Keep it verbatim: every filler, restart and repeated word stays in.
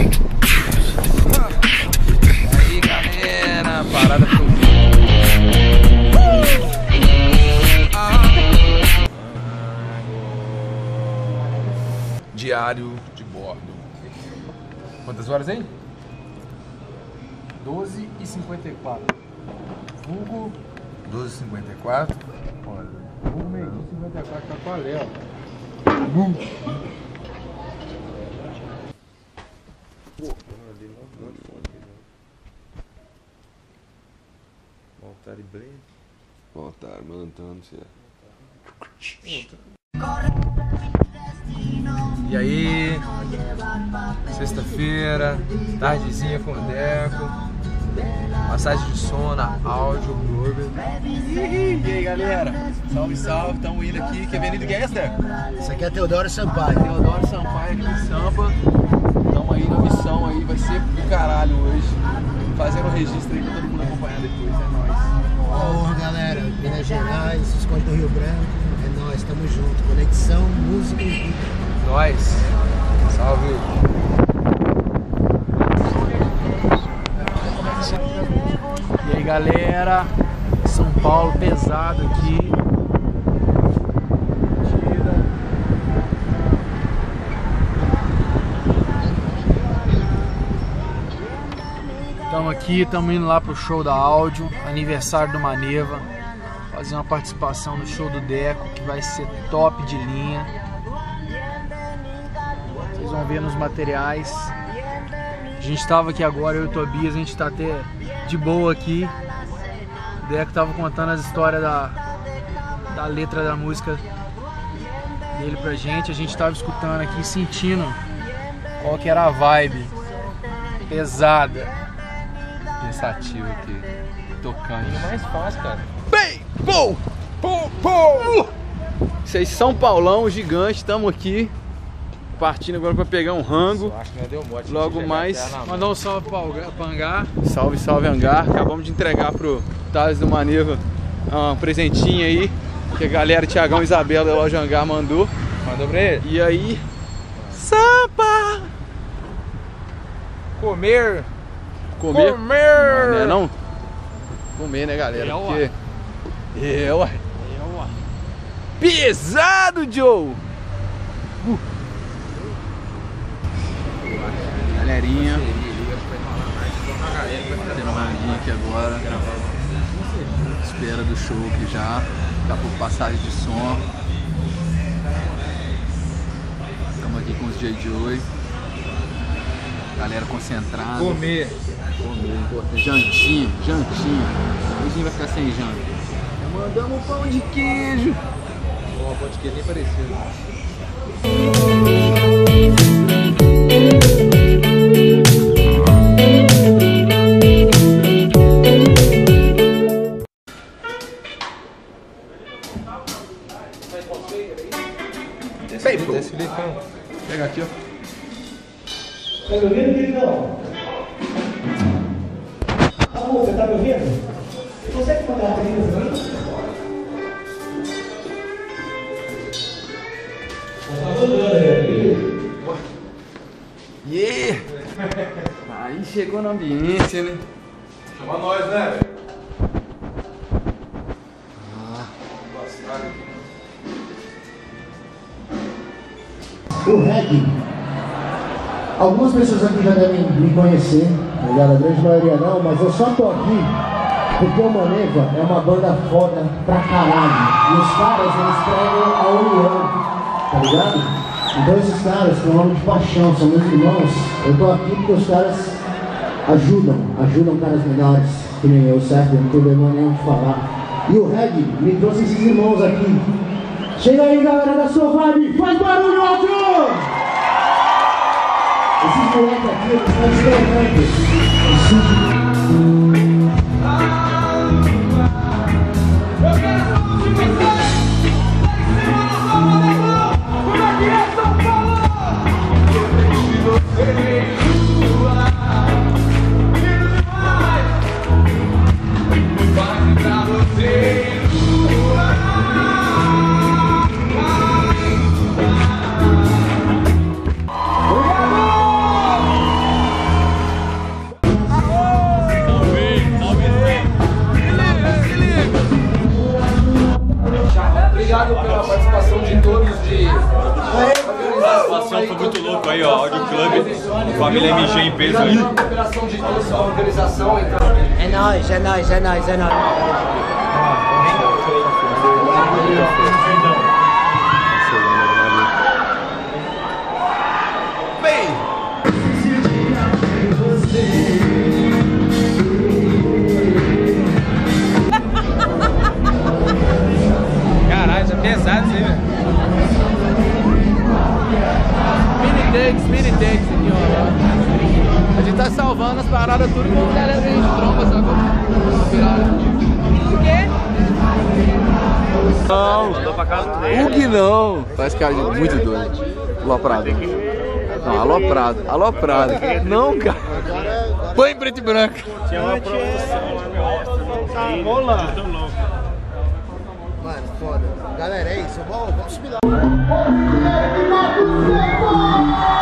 aí, galera, parada pro diário de bordo. Quantas horas aí? doze e cinquenta e quatro. Vulgo doze e cinquenta e quatro. Olha, vulgo meio e cinquenta e quatro tá com a Léo. Voltar e Blade. Voltar, mandando você. E aí, sexta-feira, tardezinha com o Deco, massagem de som na áudio, Glover. E aí, galera? Salve, salve, estamos indo aqui. Que avenida que é essa, Deco? Isso aqui é Teodoro Sampaio. Teodoro Sampaio aqui em Sampa. Estamos aí na missão aí, vai ser do caralho hoje. Fazendo um registro aí pra todo mundo acompanhar depois, é nóis. Porra, galera, Minas Gerais, Visconde do Rio Branco, é nóis, tamo junto. Conexão, música e vida. Nós. Salve. E aí, galera, São Paulo pesado aqui. Estamos aqui, estamos indo lá pro show da áudio, aniversário do Maneva, fazer uma participação no show do Deco, que vai ser top de linha. Vocês vão ver nos materiais. A gente estava aqui agora, eu e o Tobias, a gente está até de boa aqui. O Deco tava contando as histórias da, da letra da música dele pra gente. A gente tava escutando aqui, sentindo qual que era a vibe pesada. Pensativo aqui, tocante. É mais fácil, cara. Bem, pô, pô, pô. Vocês São Paulão, gigante, estamos aqui. Partindo agora pra pegar um rango. Acho que não deu mote. Logo mais. Mandar um salve pra Hangar. Salve, salve, Hangar. Acabamos de entregar pro Thales do Maneva um presentinho aí. Que a galera, Thiagão e Isabela da loja Hangar mandou. Mandou pra ele? E aí. Sampa! Comer. Comer? Comer! Não, não é não? Comer, né, galera? É, Porque... É, ué. Pesado, Joe! Uh. Galerinha. Tem uma linha aqui agora. Espera do show aqui já. Daqui a pouco passagem de som. Estamos aqui com os J Joy. Galera concentrada. Comer. Comer, importante. Jantinha, jantinha. Hoje vai ficar sem janta. Mandamos um pão de queijo. Ó, pão de queijo nem parecido. Desce ali, então. Pega aqui, ó. Tá me ouvindo, queridão? Amor, você tá me ouvindo? Você consegue mandar uma trilha pra mim? Tá mandando aí, Yeah! Aí chegou no ambiente, né? Chama nós, né, velho? Ah. O reggae. Algumas pessoas aqui já devem me conhecer, tá ligado? A grande maioria não, mas eu só tô aqui porque o Maneva é uma banda foda pra caralho. E os caras, eles pregam a união, tá ligado? Então esses caras, com nome de paixão, são meus irmãos. Eu tô aqui porque os caras ajudam, ajudam caras menores, que nem eu, certo? Eu não tenho problema nenhum de falar. E o reggae me trouxe esses irmãos aqui. Chega aí, galera da sua vibe, faz barulho alto! Esses moleques aqui, eles estão esperando. Eu quero só de vocês! Como é que é São Paulo? Eu tenho de você, lindo demais! Vai pra você, Família M G em peso aí. Operação de organização, então. É nóis, é nóis, é nóis, é nóis. Caralho, isso é pesado isso aí, velho. Mini takes, mini takes aqui, ó. A gente tá salvando as paradas tudo com a galera que a gente tromba, sacou? Por quê? Não, mandou pra casa. O que não? Faz cara de muito doido. Aloprado. Não, aloprado. Aloprado. Não, cara. Põe em preto e branco. Tinha uma promoção lá no Extra, não tá rolando. Mano, foda. Galera, é isso. Vamos, vamos subir lá.